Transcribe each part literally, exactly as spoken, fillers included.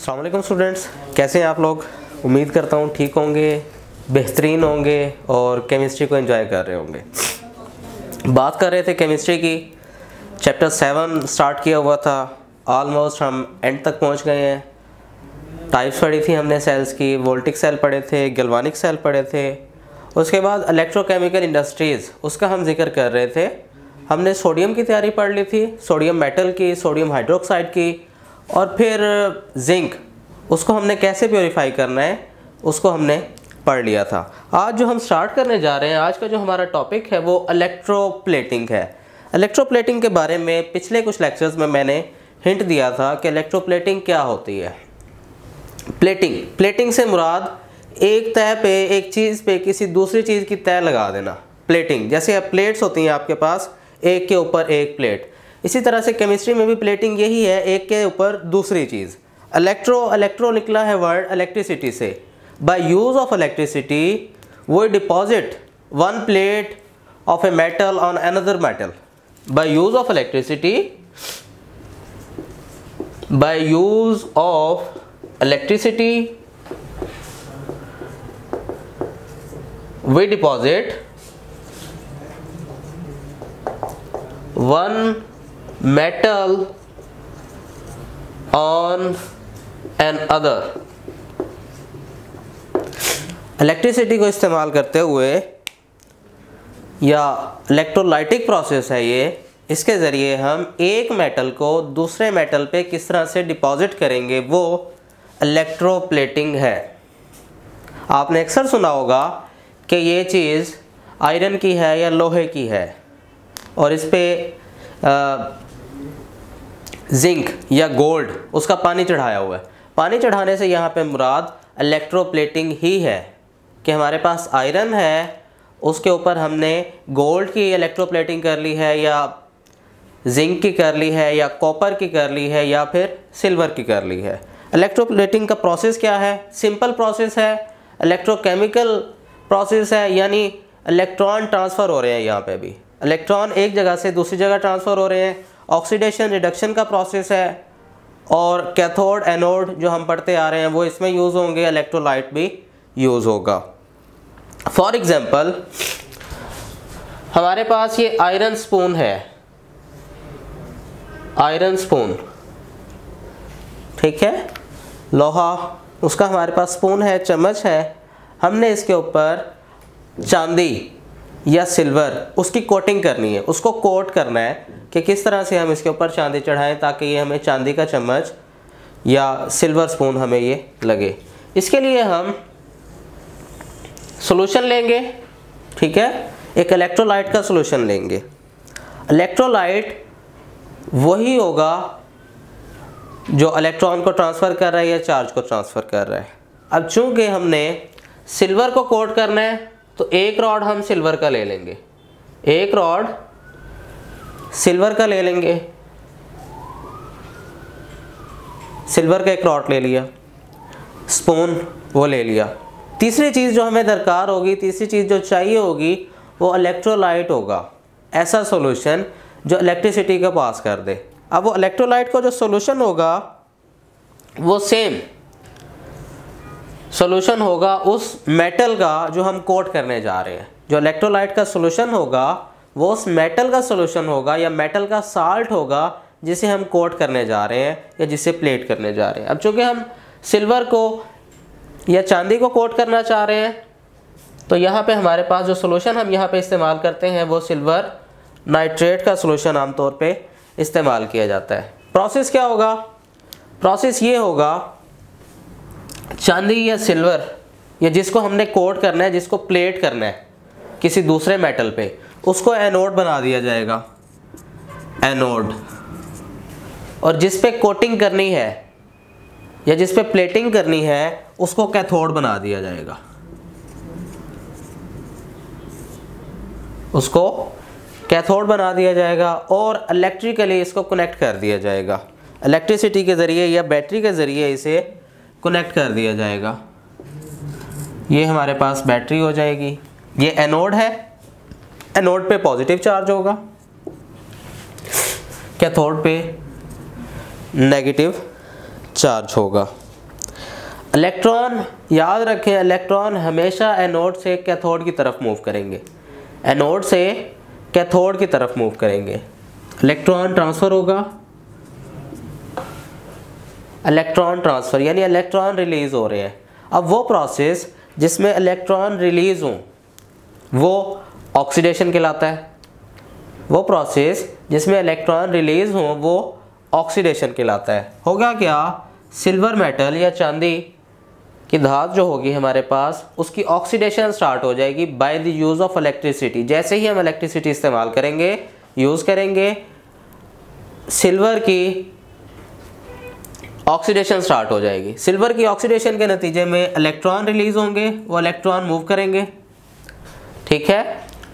अस्सलाम वालेकुम स्टूडेंट्स, कैसे हैं आप लोग। उम्मीद करता हूँ ठीक होंगे, बेहतरीन होंगे और केमिस्ट्री को एंजॉय कर रहे होंगे। बात कर रहे थे केमिस्ट्री की, चैप्टर सेवन स्टार्ट किया हुआ था, ऑलमोस्ट हम एंड तक पहुँच गए हैं। टाइप्स पढ़ी थी हमने सेल्स की, वोल्टिक सेल पढ़े थे, गैल्वानिक सेल पढ़े थे। उसके बाद इलेक्ट्रोकेमिकल इंडस्ट्रीज़, उसका हम जिक्र कर रहे थे। हमने सोडियम की तैयारी पढ़ ली थी, सोडियम मेटल की, सोडियम हाइड्रोक्साइड की, और फिर जिंक, उसको हमने कैसे प्योरीफाई करना है उसको हमने पढ़ लिया था। आज जो हम स्टार्ट करने जा रहे हैं, आज का जो हमारा टॉपिक है वो इलेक्ट्रोप्लेटिंग है। इलेक्ट्रोप्लेटिंग के बारे में पिछले कुछ लेक्चर्स में मैंने हिंट दिया था कि इलेक्ट्रोप्लेटिंग क्या होती है। प्लेटिंग प्लेटिंग से मुराद एक तह पे, एक चीज़ पे किसी दूसरी चीज़ की तह लगा देना, प्लेटिंग। जैसे प्लेट्स होती हैं आपके पास, एक के ऊपर एक प्लेट, इसी तरह से केमिस्ट्री में भी प्लेटिंग यही है, एक के ऊपर दूसरी चीज़। इलेक्ट्रो इलेक्ट्रो निकला है वर्ड इलेक्ट्रिसिटी से। By use of electricity we deposit one plate of a metal on another metal. By use of electricity by use of electricity we deposit one metal on an other। Electricity को इस्तेमाल करते हुए, या electrolytic process है ये, इसके ज़रिए हम एक मेटल को दूसरे मेटल पे किस तरह से डिपॉजिट करेंगे, वो इलेक्ट्रोप्लेटिंग है। आपने अक्सर सुना होगा कि ये चीज़ आयरन की है या लोहे की है और इस पर जिंक या गोल्ड, उसका पानी चढ़ाया हुआ है। पानी चढ़ाने से यहाँ पे मुराद इलेक्ट्रोप्लेटिंग ही है कि हमारे पास आयरन है, उसके ऊपर हमने गोल्ड की इलेक्ट्रोप्लेटिंग कर ली है, या जिंक की कर ली है, या कॉपर की कर ली है, या फिर सिल्वर की कर ली है। इलेक्ट्रोप्लेटिंग का प्रोसेस क्या है? सिंपल प्रोसेस है, इलेक्ट्रोकेमिकल प्रोसेस है, यानी इलेक्ट्रॉन ट्रांसफ़र हो रहे हैं। यहाँ पे भी इलेक्ट्रॉन एक जगह से दूसरी जगह ट्रांसफ़र हो रहे हैं। ऑक्सीडेशन रिडक्शन का प्रोसेस है, और कैथोड एनोड जो हम पढ़ते आ रहे हैं वो इसमें यूज़ होंगे, इलेक्ट्रोलाइट भी यूज़ होगा। फॉर एग्ज़ाम्पल, हमारे पास ये आयरन स्पून है, आयरन स्पून, ठीक है, लोहा, उसका हमारे पास स्पून है, चम्मच है। हमने इसके ऊपर चांदी या सिल्वर, उसकी कोटिंग करनी है, उसको कोट करना है कि किस तरह से हम इसके ऊपर चांदी चढ़ाएं ताकि ये हमें चांदी का चम्मच या सिल्वर स्पून हमें ये लगे। इसके लिए हम सॉल्यूशन लेंगे, ठीक है, एक इलेक्ट्रोलाइट का सॉल्यूशन लेंगे। इलेक्ट्रोलाइट वही होगा जो इलेक्ट्रॉन को ट्रांसफ़र कर रहा है या चार्ज को ट्रांसफ़र कर रहा है। अब चूँकि हमने सिल्वर को कोट करना है तो एक रॉड हम सिल्वर का ले लेंगे, एक रॉड सिल्वर का ले लेंगे, सिल्वर का एक रॉड ले लिया, स्पून वो ले लिया। तीसरी चीज़ जो हमें दरकार होगी, तीसरी चीज़ जो चाहिए होगी, वो इलेक्ट्रोलाइट होगा, ऐसा सॉल्यूशन जो इलेक्ट्रिसिटी को पास कर दे। अब वो इलेक्ट्रोलाइट का जो सॉल्यूशन होगा वो सेम सॉल्यूशन होगा उस मेटल का जो हम कोट करने जा रहे हैं। जो इलेक्ट्रोलाइट का सॉल्यूशन होगा वो उस मेटल का सॉल्यूशन होगा, या मेटल का साल्ट होगा जिसे हम कोट करने जा रहे हैं या जिसे प्लेट करने जा रहे हैं। अब चूँकि हम सिल्वर को या चांदी को कोट करना चाह रहे हैं, तो यहाँ पे हमारे पास जो सॉल्यूशन हम यहाँ पे इस्तेमाल करते हैं वो सिल्वर नाइट्रेट का सॉल्यूशन आमतौर पे इस्तेमाल किया जाता है। प्रोसेस क्या होगा? प्रोसेस ये होगा, चांदी या सिल्वर, या जिसको हमने कोट करना है, जिसको प्लेट करना है किसी दूसरे मेटल पे, उसको एनोड बना दिया जाएगा, एनोड। और जिस पे कोटिंग करनी है या जिस पे प्लेटिंग करनी है उसको कैथोड बना दिया जाएगा, उसको कैथोड बना दिया जाएगा और इलेक्ट्रिकली इसको कनेक्ट कर दिया जाएगा। इलेक्ट्रिसिटी के ज़रिए या बैटरी के ज़रिए इसे कनेक्ट कर दिया जाएगा। ये हमारे पास बैटरी हो जाएगी, ये एनोड है, एनोड पे पॉजिटिव चार्ज होगा, कैथोड पे नेगेटिव चार्ज होगा। इलेक्ट्रॉन याद रखें, इलेक्ट्रॉन हमेशा एनोड से कैथोड की तरफ मूव करेंगे, एनोड से कैथोड की तरफ मूव करेंगे। इलेक्ट्रॉन ट्रांसफ़र होगा, इलेक्ट्रॉन ट्रांसफ़र यानी इलेक्ट्रॉन रिलीज़ हो रहे हैं। अब वो प्रोसेस जिसमें इलेक्ट्रॉन रिलीज़ हों वो ऑक्सीडेशन कहलाता है, वो प्रोसेस जिसमें इलेक्ट्रॉन रिलीज़ हों वो ऑक्सीडेशन कहलाता है। होगा क्या, सिल्वर मेटल या चांदी की धात जो होगी हमारे पास, उसकी ऑक्सीडेशन स्टार्ट हो जाएगी by the use of electricity. जैसे ही हम इलेक्ट्रिसिटी इस्तेमाल करेंगे, यूज़ करेंगे, सिल्वर की ऑक्सीडेशन स्टार्ट हो जाएगी। सिल्वर की ऑक्सीडेशन के नतीजे में इलेक्ट्रॉन रिलीज़ होंगे, वो इलेक्ट्रॉन मूव करेंगे, ठीक है।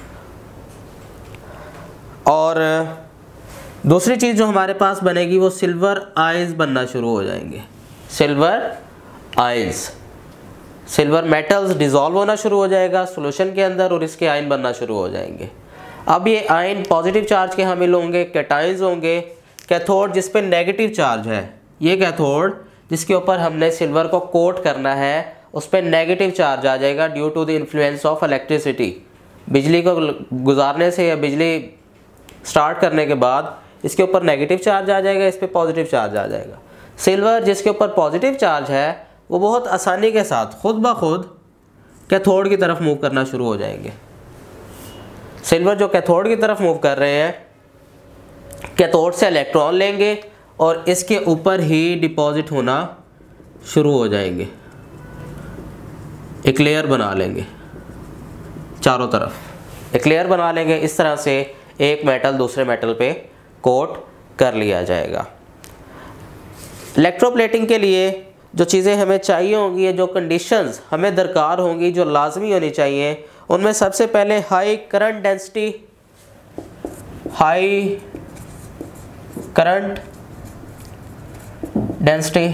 और दूसरी चीज़ जो हमारे पास बनेगी वो सिल्वर आयंस बनना शुरू हो जाएंगे, silver ions. Silver metals dissolve होना शुरू हो जाएगा सॉल्यूशन के अंदर और इसके आयन बनना शुरू हो जाएंगे। अब ये आयन पॉजिटिव चार्ज के हामिल होंगे, कैटायंस होंगे। कैथोड जिस पे नेगेटिव चार्ज है, ये कैथोड जिसके ऊपर हमने सिल्वर को कोट करना है, उस पर नेगेटिव चार्ज आ जाएगा due to the influence of electricity. बिजली को गुजारने से या बिजली स्टार्ट करने के बाद इसके ऊपर नेगेटिव चार्ज आ जाएगा, इस पर पॉजिटिव चार्ज आ जाएगा। सिल्वर जिसके ऊपर पॉजिटिव चार्ज है वो बहुत आसानी के साथ खुद ब खुद कैथोड की तरफ मूव करना शुरू हो जाएंगे। सिल्वर जो कैथोड की तरफ मूव कर रहे हैं, कैथोड से इलेक्ट्रॉन लेंगे और इसके ऊपर ही डिपॉजिट होना शुरू हो जाएंगे, एक लेयर बना लेंगे चारों तरफ, एक लेयर बना लेंगे। इस तरह से एक मेटल दूसरे मेटल पे कोट कर लिया जाएगा। इलेक्ट्रोप्लेटिंग के लिए जो चीज़ें हमें चाहिए होंगी, जो कंडीशंस हमें दरकार होंगी, जो लाजमी होनी चाहिए, उनमें सबसे पहले high current density, high current density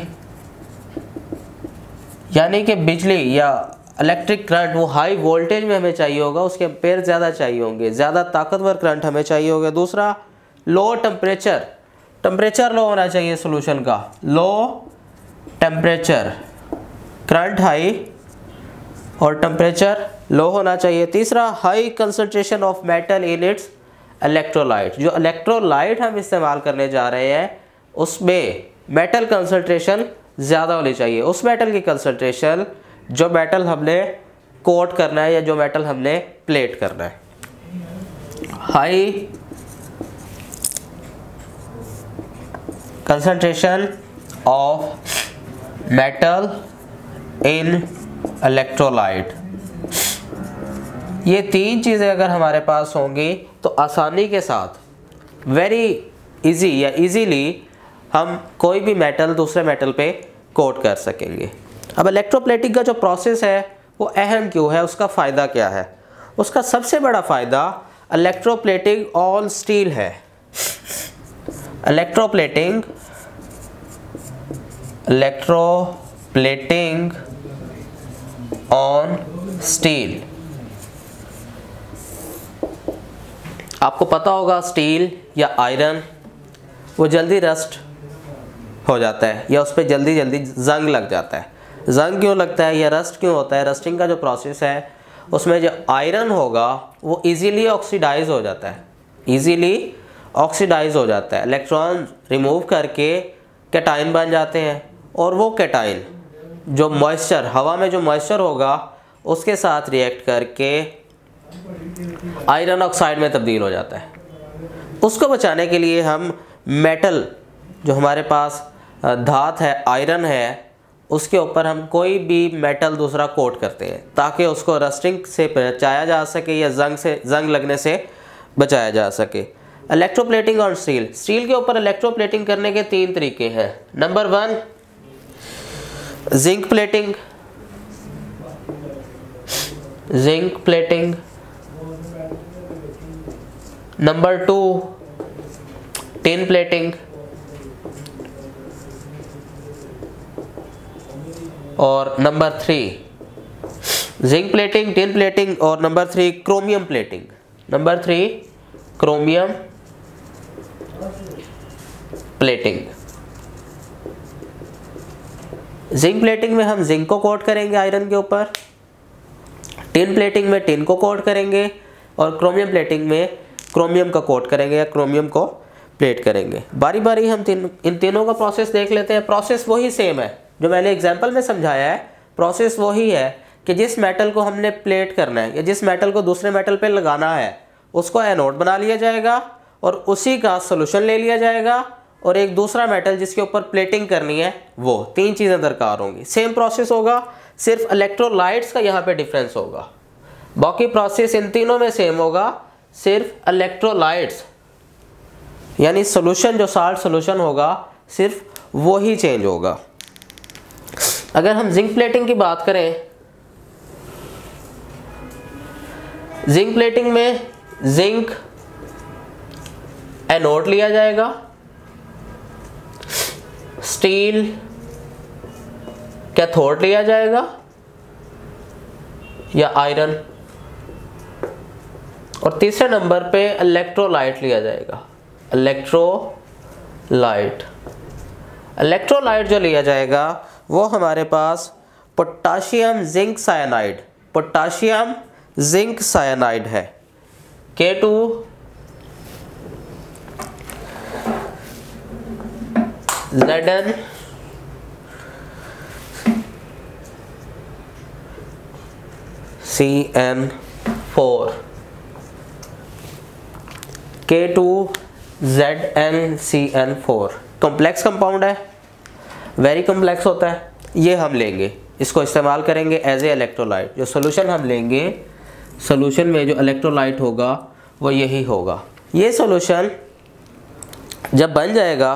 यानी कि बिजली या इलेक्ट्रिक करंट वो हाई वोल्टेज में हमें चाहिए होगा, उसके एम्पेयर ज़्यादा चाहिए होंगे, ज़्यादा ताकतवर करंट हमें चाहिए होगा। दूसरा, लो टेम्परेचर, टेम्परेचर लो होना चाहिए सॉल्यूशन का, लो टेम्परेचर, करंट हाई और टेम्परेचर लो होना चाहिए। तीसरा, high concentration of metal in its electrolyte, जो इलेक्ट्रोलाइट हम इस्तेमाल करने जा रहे हैं उसमें मेटल कंसंट्रेशन ज़्यादा होनी चाहिए, उस मेटल की कंसंट्रेशन जो मेटल हमने कोट करना है या जो मेटल हमने प्लेट करना है। High concentration of metal in electrolyte, ये तीन चीज़ें अगर हमारे पास होंगी तो आसानी के साथ, वेरी इजी या इजीली हम कोई भी मेटल दूसरे मेटल पे कोट कर सकेंगे। अब इलेक्ट्रोप्लेटिंग का जो प्रोसेस है वो अहम क्यों है, उसका फ़ायदा क्या है? उसका सबसे बड़ा फ़ायदा इलेक्ट्रोप्लेटिंग ऑन स्टील है। इलेक्ट्रोप्लेटिंग इलेक्ट्रोप्लेटिंग ऑन स्टील, आपको पता होगा स्टील या आयरन वो जल्दी रस्ट हो जाता है या उस पर जल्दी जल्दी जंग लग जाता है। जंग क्यों लगता है या रस्ट क्यों होता है? रस्टिंग का जो प्रोसेस है उसमें जो आयरन होगा वो इजीली ऑक्सीडाइज हो जाता है, इजीली ऑक्सीडाइज हो जाता है। इलेक्ट्रॉन रिमूव करके कैटाइन बन जाते हैं और वो कैटाइन जो मॉइस्चर, हवा में जो मॉइस्चर होगा उसके साथ रिएक्ट करके आयरन ऑक्साइड में तब्दील हो जाता है। उसको बचाने के लिए हम मेटल जो हमारे पास धात है, आयरन है, उसके ऊपर हम कोई भी मेटल दूसरा कोट करते हैं ताकि उसको रस्टिंग से बचाया जा सके या जंग से जंग लगने से बचाया जा सके। इलेक्ट्रोप्लेटिंग ऑन स्टील, स्टील के ऊपर इलेक्ट्रोप्लेटिंग करने के तीन तरीके हैं। Number one, zinc plating, zinc plating. Number two, tin plating. और number three, zinc plating, tin plating और number three chromium plating. Number three chromium plating. Zinc plating में हम जिंक को कोट करेंगे आयरन के ऊपर, टिन प्लेटिंग में tin को कोट करेंगे, और क्रोमियम प्लेटिंग में क्रोमियम का कोट करेंगे या क्रोमियम को प्लेट करेंगे। बारी बारी हम तीन इन तीनों का प्रोसेस देख लेते हैं। प्रोसेस वही सेम है जो मैंने एग्जांपल में समझाया है। प्रोसेस वही है कि जिस मेटल को हमने प्लेट करना है या जिस मेटल को दूसरे मेटल पे लगाना है उसको एनोड बना लिया जाएगा और उसी का सोल्यूशन ले लिया जाएगा, और एक दूसरा मेटल जिसके ऊपर प्लेटिंग करनी है, वो तीन चीज़ें दरकार होंगी। सेम प्रोसेस होगा, सिर्फ इलेक्ट्रोलाइट्स का यहाँ पे डिफरेंस होगा। बाकी प्रोसेस इन तीनों में सेम होगा, सिर्फ इलेक्ट्रोलाइट्स यानी सोल्यूशन जो साल्ट सोल्यूशन होगा सिर्फ वो ही चेंज होगा। अगर हम जिंक प्लेटिंग की बात करें, जिंक प्लेटिंग में जिंक एनोड लिया जाएगा, स्टील कैथोड लिया जाएगा या आयरन, और तीसरे नंबर पे इलेक्ट्रोलाइट लिया जाएगा। इलेक्ट्रोलाइट इलेक्ट्रोलाइट जो लिया जाएगा वो हमारे पास potassium zinc cyanide potassium zinc cyanide है, K two Z N C N four, K two Z N C N four complex compound है, वेरी कॉम्प्लेक्स होता है। ये हम लेंगे, इसको इस्तेमाल करेंगे एज ए इलेक्ट्रोलाइट। जो सोल्यूशन हम लेंगे, सोल्यूशन में जो इलेक्ट्रोलाइट होगा वो यही होगा। ये सोल्यूशन जब बन जाएगा,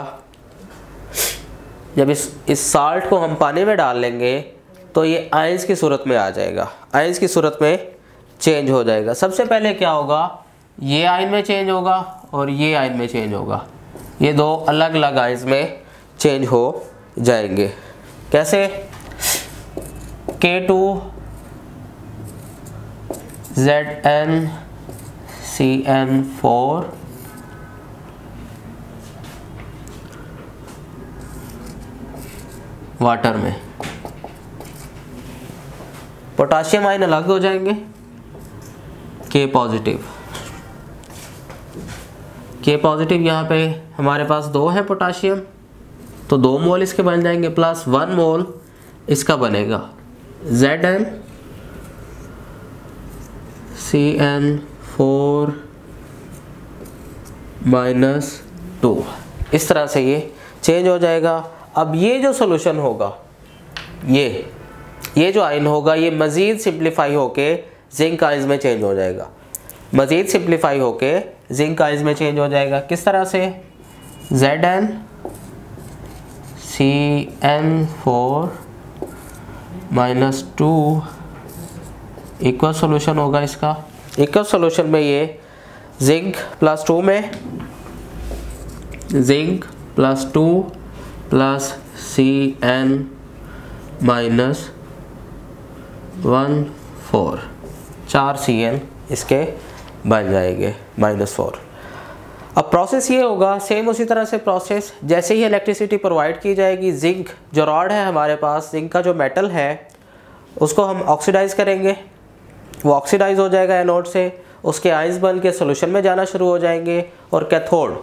जब इस इस साल्ट को हम पानी में डाल लेंगे तो ये आयंस की सूरत में आ जाएगा, आयंस की सूरत में चेंज हो जाएगा। सबसे पहले क्या होगा, ये आयन में चेंज होगा और ये आयन में चेंज होगा। ये दो अलग अलग आयंस में चेंज हो जाएंगे। कैसे? K two Z N C N four water में, पोटाशियम आयन अलग हो जाएंगे, के पॉजिटिव के पॉजिटिव यहाँ पे हमारे पास दो है पोटाशियम, तो दो मोल इसके बन जाएंगे, प्लस वन मोल इसका बनेगा Z N C N four minus two. इस तरह से ये चेंज हो जाएगा। अब ये जो सोल्यूशन होगा, ये ये जो आयन होगा, ये मज़ीद सिंप्लीफाई होके जिंक आयंस में चेंज हो जाएगा, मज़ीद सिंप्लीफाई होके जिंक आयंस में चेंज हो जाएगा। किस तरह से? Z N C N four minus two equal solution होगा इसका। इक्वल सोल्यूशन में ये जिंक प्लस टू में zinc plus two plus C N minus one four, चार सी एन इसके बन जाएंगे माइनस फोर। अब प्रोसेस ये होगा, सेम उसी तरह से प्रोसेस, जैसे ही इलेक्ट्रिसिटी प्रोवाइड की जाएगी, जिंक जो रॉड है हमारे पास, जिंक का जो मेटल है उसको हम ऑक्सीडाइज करेंगे, वो ऑक्सीडाइज हो जाएगा एनोड से, उसके आयंस बन के सोल्यूशन में जाना शुरू हो जाएंगे, और कैथोड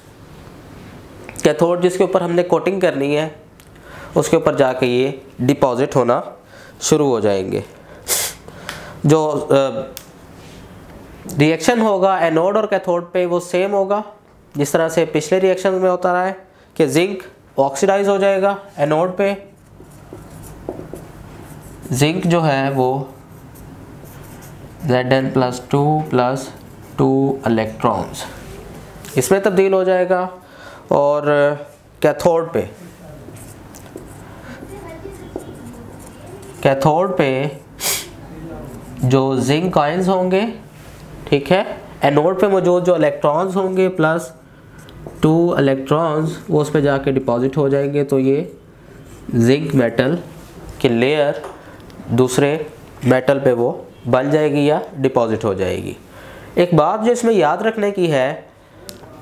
कैथोड जिसके ऊपर हमने कोटिंग करनी है उसके ऊपर जाके ये डिपॉजिट होना शुरू हो जाएंगे। जो रिएक्शन होगा एनोड और कैथोड पे वो सेम होगा जिस तरह से पिछले रिएक्शन में होता रहा है कि जिंक ऑक्सीडाइज हो जाएगा एनोड पे, जिंक जो है वो Z N plus two plus two electrons इसमें तब्दील हो जाएगा, और कैथोड पे कैथोड पे जो जिंक आयंस होंगे, ठीक है, एनोड पे मौजूद जो इलेक्ट्रॉन्स होंगे प्लस टू इलेक्ट्रॉन्स वो उस पर जाके डिपॉजिट हो जाएंगे, तो ये जिंक मेटल की लेयर दूसरे मेटल पे वो बन जाएगी या डिपॉजिट हो जाएगी। एक बात जो इसमें याद रखने की है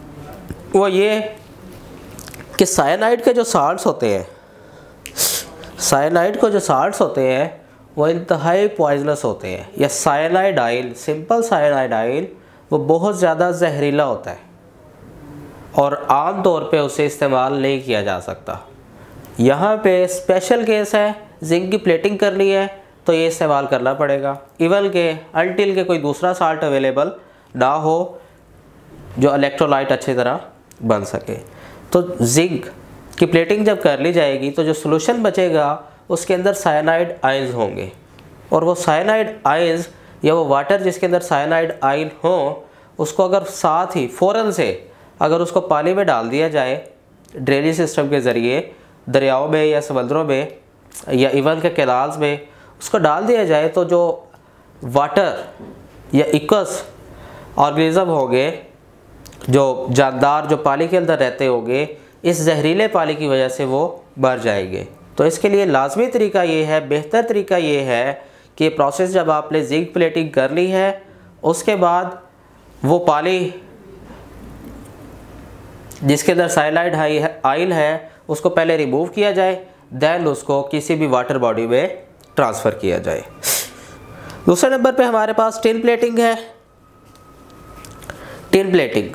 वो ये कि साइनाइड के जो साल्ट्स होते हैं, साइनाइड को जो साल्ट्स होते हैं वो इंतहाई पॉइजनस होते हैं, या cyanide ion, simple cyanide ion वो बहुत ज़्यादा जहरीला होता है और आम तौर पे उसे इस्तेमाल नहीं किया जा सकता। यहाँ पे स्पेशल केस है, जिंक की प्लेटिंग करनी है तो ये इस्तेमाल करना पड़ेगा, इवन के अनटिल के कोई दूसरा साल्ट अवेलेबल ना हो जो इलेक्ट्रोलाइट अच्छी तरह बन सके। तो जिंक की प्लेटिंग जब कर ली जाएगी तो जो सोल्यूशन बचेगा उसके अंदर साइनाइड आयंस होंगे, और वो साइनाइड आयंस या वो वाटर जिसके अंदर साइनाइड आयन हो उसको अगर साथ ही फ़ौरन से अगर उसको पानी में डाल दिया जाए ड्रेनेज सिस्टम के ज़रिए, दरियाओं में या समंदरों में या इवन के कैनाल्स में उसको डाल दिया जाए, तो जो वाटर या इक्वस ऑर्गेनिज्म होंगे, जो जानदार जो पानी के अंदर रहते होंगे, इस जहरीले पानी की वजह से वो मर जाएंगे। तो इसके लिए लाजमी तरीका ये है, बेहतर तरीका ये है कि प्रोसेस जब आपने जिंक प्लेटिंग कर ली है उसके बाद वो पानी जिसके अंदर साइनाइड आइल है उसको पहले रिमूव किया जाए, देन उसको किसी भी वाटर बॉडी में ट्रांसफ़र किया जाए। दूसरे नंबर पे हमारे पास टिन प्लेटिंग है। टिन प्लेटिंग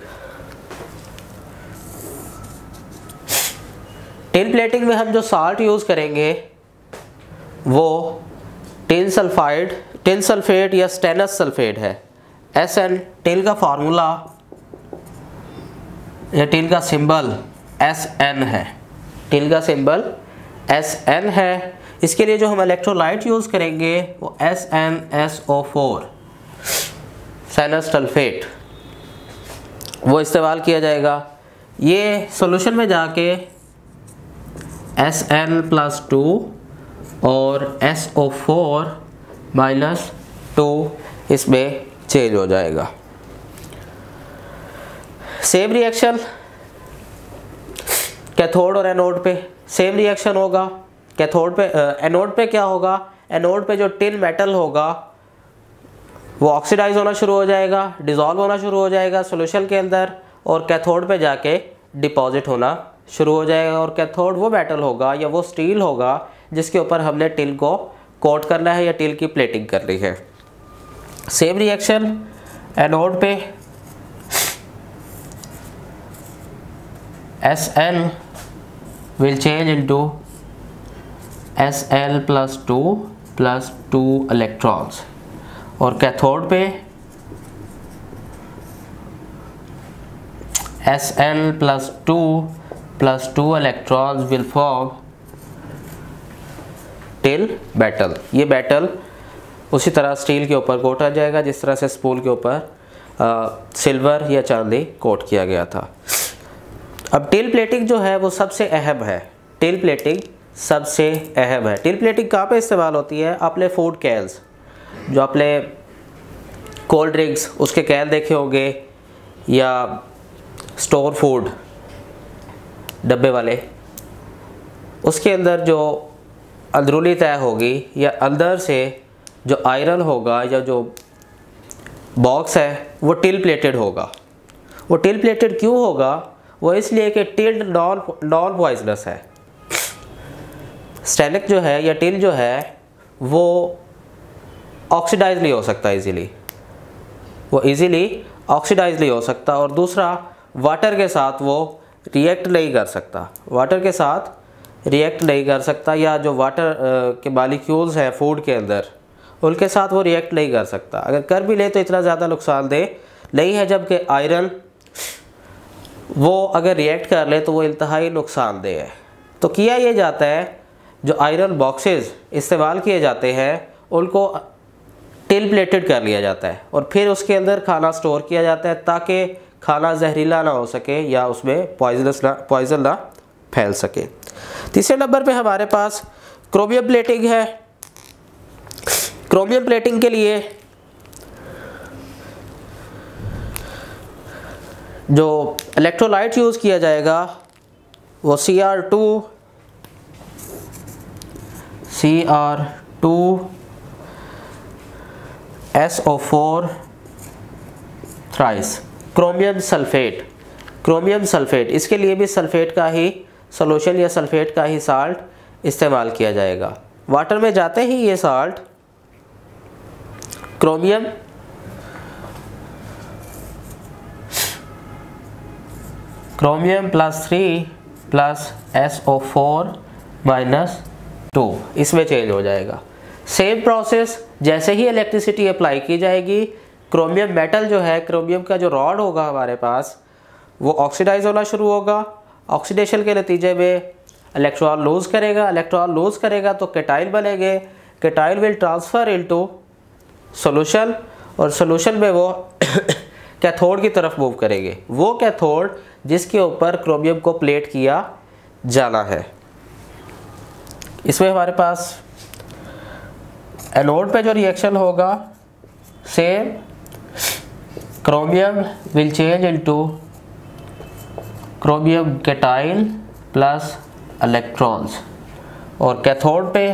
टिन प्लेटिंग में हम जो साल्ट यूज़ करेंगे वो टिन सल्फाइड टिन सल्फेट या स्टेनस सल्फेट है। एस एन टिन का फार्मूला या टिन का सिंबल एस एन है। टिन का सिंबल एस एन है। इसके लिए जो हम इलेक्ट्रोलाइट यूज़ करेंगे वो S N S O four stannous sulphate वो इस्तेमाल किया जाएगा। ये सॉल्यूशन में जाके एस एन प्लस टू और S O four minus two इसमें चेंज हो जाएगा। सेम रिएक्शन कैथोड और एनोड पे सेम रिएक्शन होगा। कैथोड पे एनोड पे क्या होगा, एनोड पे जो टिन मेटल होगा वो ऑक्सीडाइज होना शुरू हो जाएगा, डिज़ोल्व होना शुरू हो जाएगा सॉल्यूशन के अंदर, और कैथोड पे जाके डिपॉजिट होना शुरू हो जाएगा। और कैथोड वो मेटल होगा या वो स्टील होगा जिसके ऊपर हमने टिन को कोट करना है या टिन की प्लेटिंग करनी है। सेम रिएक्शन एनोड पे S N will change into S L plus two plus two electrons, और कैथोड पे S N plus two plus two electrons will form tin metal। ये मेटल उसी तरह स्टील के ऊपर कोट आ जाएगा जिस तरह से स्पूल के ऊपर सिल्वर या चांदी कोट किया गया था। अब टिल प्लेटिंग जो है वो सबसे अहम है। टिल प्लेटिंग सबसे अहम है। टिल प्लेटिंग कहाँ पे इस्तेमाल होती है? अपने फूड कैन्स, जो अपने कोल्ड ड्रिंक्स उसके कैन देखे होंगे या स्टोर फूड डब्बे वाले, उसके अंदर जो अंदरूनी तय होगी या अंदर से जो आयरन होगा या जो बॉक्स है वो टिल प्लेटेड होगा। वो टिल प्लेटेड क्यों होगा? वो इसलिए कि टिल नॉन नॉन पॉइजनस है। स्टेनिक जो है या टिल जो है वो ऑक्सीडाइज नहीं हो सकता इजीली, वो इजीली ऑक्सीडाइज नहीं हो सकता, और दूसरा वाटर के साथ वो रिएक्ट नहीं कर सकता वाटर के साथ रिएक्ट नहीं कर सकता या जो वाटर के मॉलिक्यूल्स हैं फूड के अंदर उनके साथ वो रिएक्ट नहीं कर सकता। अगर कर भी ले तो इतना ज़्यादा नुकसानदेह नहीं है, जबकि आयरन वो अगर रिएक्ट कर ले तो वो इंतहाई नुकसानदेह है। तो किया ये जाता है, जो आयरन बॉक्सेस इस्तेमाल किए जाते हैं उनको टिल प्लेटेड कर लिया जाता है और फिर उसके अंदर खाना स्टोर किया जाता है ताकि खाना जहरीला ना हो सके या उसमें पॉइजनस ना पॉइजन ना फैल सके। तीसरे नंबर पे हमारे पास क्रोमियम प्लेटिंग है। क्रोमियम प्लेटिंग के लिए जो इलेक्ट्रोलाइट यूज़ किया जाएगा वो C R two C R two S O four thrice chromium sulphate chromium sulphate इसके लिए भी सल्फेट का ही सॉल्यूशन या सल्फेट का ही साल्ट इस्तेमाल किया जाएगा। वाटर में जाते ही ये salt chromium chromium plus three plus S O four minus two इसमें चेंज हो जाएगा। सेम प्रोसेस, जैसे ही इलेक्ट्रिसिटी अप्लाई की जाएगी, क्रोमियम मेटल जो है, क्रोमियम का जो रॉड होगा हमारे पास, वो ऑक्सीडाइज होना शुरू होगा। ऑक्सीडेशन के नतीजे में इलेक्ट्रॉन लूज करेगा, इलेक्ट्रॉन लूज करेगा तो कैटाइल बनेंगे। कैटाइल विल ट्रांसफ़र इनटू सॉल्यूशन, और सॉल्यूशन में वो कैथोड की तरफ मूव करेंगे। वो कैथोड जिसके ऊपर क्रोमियम को प्लेट किया जाना है। इसमें हमारे पास एनोड पे जो रिएक्शन होगा, same chromium will change into chromium कैटाइल प्लस इलेक्ट्रॉन्स, और कैथोड पे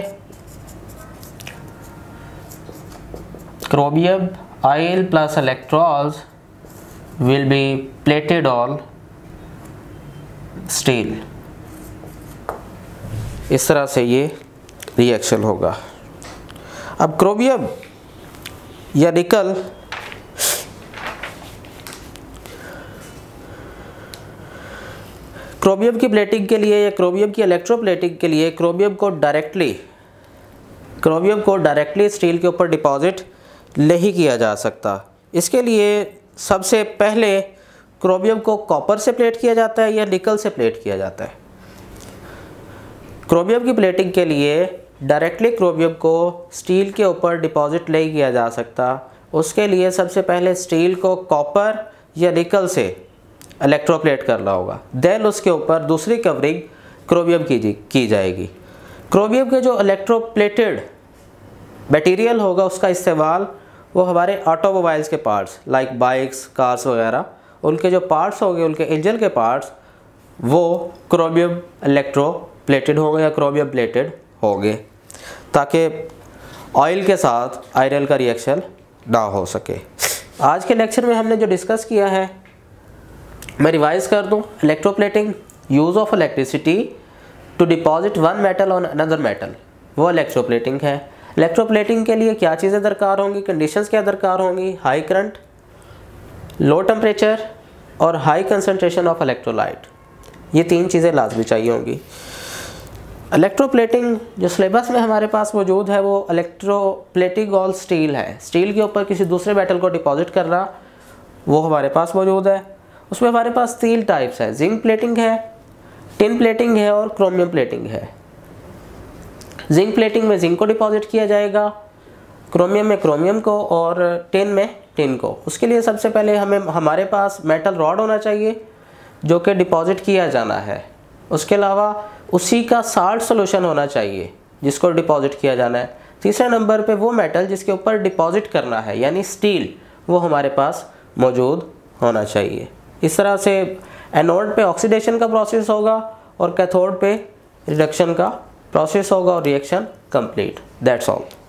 chromium ion plus electrons will be plated on steel. इस तरह से ये रिएक्शन होगा। अब क्रोमियम या निकल क्रोमियम की प्लेटिंग के लिए या क्रोमियम की इलेक्ट्रोप्लेटिंग के लिए क्रोमियम को डायरेक्टली क्रोमियम को डायरेक्टली स्टील के ऊपर डिपॉजिट नहीं किया जा सकता। इसके लिए सबसे पहले क्रोमियम को कॉपर से प्लेट किया जाता है या निकल से प्लेट किया जाता है। क्रोमियम की प्लेटिंग के लिए डायरेक्टली क्रोमियम को स्टील के ऊपर डिपॉजिट नहीं किया जा सकता। उसके लिए सबसे पहले स्टील को कॉपर या निकल से इलेक्ट्रोप्लेट करना होगा, देन उसके ऊपर दूसरी कवरिंग क्रोमियम की की जाएगी। क्रोमियम के जो इलेक्ट्रोप्लेटेड मटेरियल होगा उसका इस्तेमाल वो हमारे ऑटोमोबाइल्स के पार्ट्स लाइक बाइक्स, कार्स वगैरह, उनके जो पार्ट्स होंगे, उनके इंजन के पार्ट्स, वो क्रोमियम इलेक्ट्रोप्लेटेड होंगे या क्रोमियम प्लेटेड होंगे, ताकि ऑयल के साथ आयरन का रिएक्शन ना हो सके। आज के लेक्चर में हमने जो डिस्कस किया है, मैं रिवाइज कर दूं। Electroplating, use of electricity to deposit one metal on another metal, वो इलेक्ट्रोप्लेटिंग है। इलेक्ट्रोप्लेटिंग के लिए क्या चीज़ें दरकार होंगी, कंडीशंस क्या दरकार होंगी? हाई करंट, लो टेम्परेचर और हाई कंसंट्रेशन ऑफ इलेक्ट्रोलाइट, ये तीन चीज़ें लाजमी चाहिए होंगी। इलेक्ट्रोप्लेटिंग जो सिलेबस में हमारे पास मौजूद है वो इलेक्ट्रोप्लेटिंग ऑन स्टील है। स्टील के ऊपर किसी दूसरे मेटल को डिपॉजिट करना, वो हमारे पास मौजूद है। उसमें हमारे पास तीन टाइप्स है, जिंक प्लेटिंग है, टिन प्लेटिंग है और क्रोमियम प्लेटिंग है। जिंक प्लेटिंग में जिंक को डिपॉजिट किया जाएगा, क्रोमियम में क्रोमियम को और टिन में टिन को। उसके लिए सबसे पहले हमें हमारे पास मेटल रॉड होना चाहिए जो कि डिपॉजिट किया जाना है। उसके अलावा उसी का साल्ट सोल्यूशन होना चाहिए जिसको डिपॉजिट किया जाना है। तीसरे नंबर पे वो मेटल जिसके ऊपर डिपॉजिट करना है यानी स्टील, वो हमारे पास मौजूद होना चाहिए। इस तरह से एनोड पे ऑक्सीडेशन का प्रोसेस होगा और कैथोड पे रिडक्शन का प्रोसेस होगा और रिएक्शन कंप्लीट। That's all.